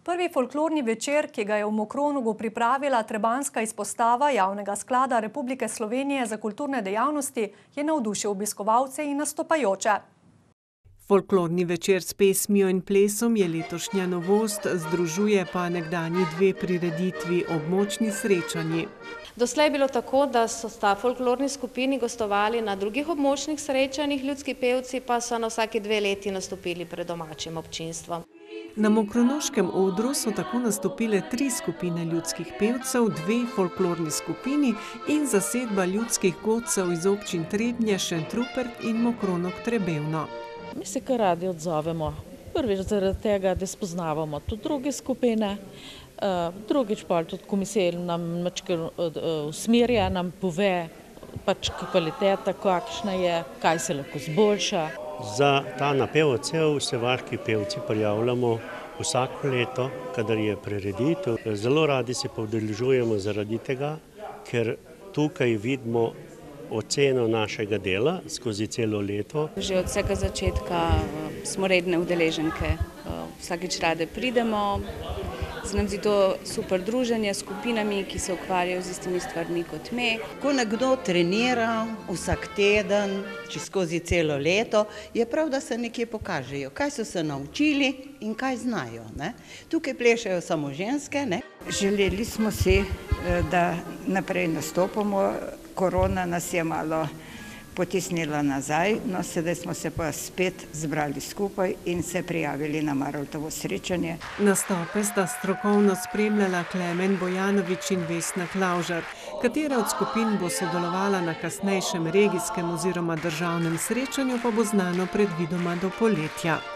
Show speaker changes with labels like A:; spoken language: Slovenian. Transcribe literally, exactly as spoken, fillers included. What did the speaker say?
A: Prvi folklorni večer, ki ga je v Mokronogu pripravila trebanjska izpostava Javnega sklada Republike Slovenije za kulturne dejavnosti, je navdušil obiskovalce in nastopajoče.
B: Folklorni večer s pesmijo in plesom je letošnja novost, združuje pa nekdanji dve prireditvi območni srečanji.
C: Doslej je bilo tako, da so sta folklorni skupini gostovali na drugih območnih srečanjih, ljudski pevci pa so na vsaki dve leti nastopili pred domačim občinstvom.
B: Na mokronoškem odru so tako nastopile tri skupine ljudskih pevcev, dve folklorni skupini in zasedba ljudskih godcev iz občin Trebnje, Šentrupert in Mokronog-Trebevno.
D: Mi se kar radi odzovemo. Prvič zaradi tega, da spoznavamo tudi druge skupine, drugič pa tudi komisija nam usmerja, nam pove pač kvaliteta, kakšna je, kaj se lahko zboljša.
E: Za ta napev odsev se vaški pevci prijavljamo vsako leto, kadar je prireditev. Zelo radi se pa udeležujemo zaradi tega, ker tukaj vidimo oceno našega dela skozi celo leto.
F: Že od vsega začetka smo redne udeleženke, vsakič rade pridemo. Se nam zdi to super druženje s skupinami, ki se ukvarjajo z istimi stvarmi kot me.
G: Ko nekdo trenira vsak teden, če skozi celo leto, je prav, da se nekje pokažejo, kaj so se naučili in kaj znajo. Ne? Tukaj plešajo samo ženske. Ne?
H: Želeli smo si, da naprej nastopamo. Korona nas je malo potisnila nazaj, no sedaj smo se pa spet zbrali skupaj in se prijavili na Maroltovo srečanje.
B: Nastope sta strokovno spremljala Klemen Bojanovič in Vesna Klavžar. Katera od skupin bo sodelovala na kasnejšem regijskem oziroma državnem srečanju, pa bo znano predvidoma do poletja.